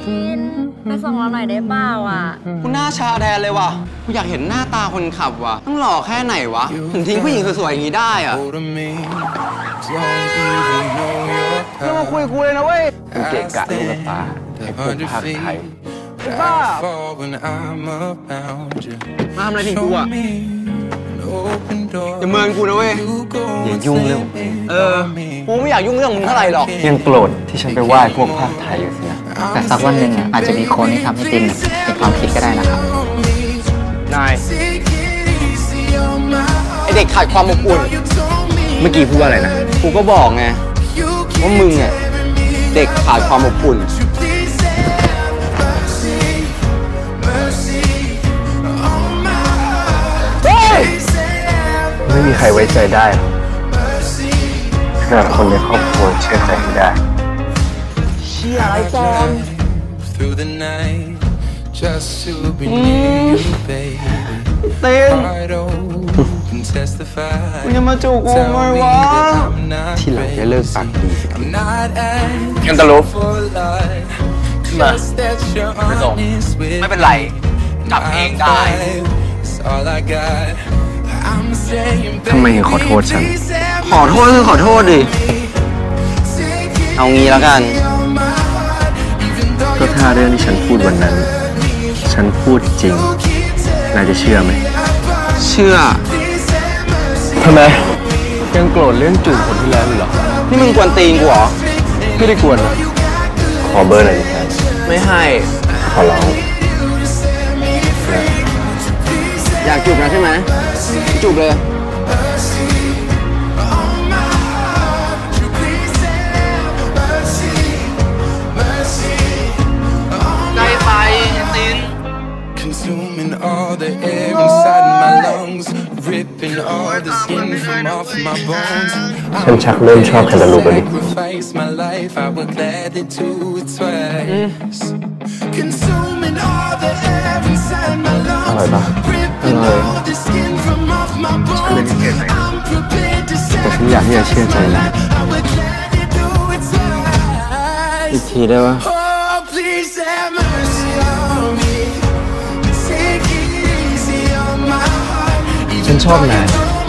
นไปส่งเราหน่อยได้เปล่าอ่ะกูหน้าชาแทนเลยว่ะกูอยากเห็นหน้าตาคนขับว่ะต้องหล่อแค่ไหนวะถึงทิ้งผู้หญิงสวยๆอย่างนี้ได้อ่ะไม่มาคุยกูเลยนะเว้ยกูเกะกะลูกตาไอ้พวกภาคไทยบ้ามาทำอะไรถึงกูอ่ะอย่าเมินกูนะเว้ยอย่ายุ่งเรื่องกูไม่อยากยุ่งเรื่องมึงเท่าไหร่หรอกยังโกรธที่ฉันไปไหว้พวกภาคไทยอยู่สินะแต่สักวันหนึ่งอาจจะมีคนที่ทำให้ตินเปลี่ยนความคิดก็ได้นะครับนายไอเด็กขาดความอบอุ่นเมื่อกี้พูดว่าอะไรนะกูก็บอกไงว่ามึงอ่ะเด็กขาดความอบอุ่นไม่มีใครไว้ใจได้ขนาดคนในครอบครัวเชื่อใจไม่ได้เชี่ยอะไรปลอมเต้นมึงจะมาจูบกูไหมวะที่หลังจะเลิกปากดีสิครับกันตะลุกมาไม่ส่งไม่เป็นไรกลับเองได้ทำไมขอโทษฉันขอโทษคือขอโทษดิเอางี้แล้วกันก็ถ้าเรื่องที่ฉันพูดวันนั้นฉันพูดจริงนายจะเชื่อไหมเชื่อทำไมยังโกรธเรื่องจูบคนที่แล้วอยู่หรอนี่มึงกวนตีนกูเหรอไม่ได้กวนนะขอเบอร์หน่อยดิครับไม่ให้ขอร้องอยากจูบนะใช่ไหมจูบเลยใจไปตินConsuming all the air inside my lungs, ripping all the skin from off my bones. ฉันชักเริ่มชอบแคนตาลูปแล้วดิอร่อยปะอร่อยฉันเลยไม่เกลียดเลยแต่ฉันอยากที่จะเชื่อใจนายอีกทีได้ปะฉันชอบนาย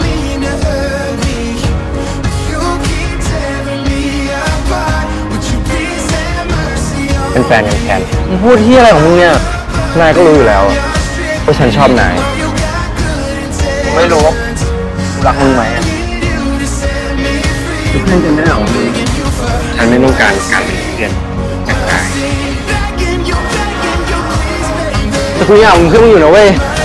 เป็นแฟนกันแคนมึงพูดที่อะไรของมึงเนี่ยนายก็รู้อยู่แล้วว่าฉันชอบนายไม่รู้รักมึงไหมเพื่อนกันแน่หรอฉันไม่ต้องการการเป็นเพื่อนจากนายแต่กูอยากมึงขึ้นมาอยู่นะเว้ย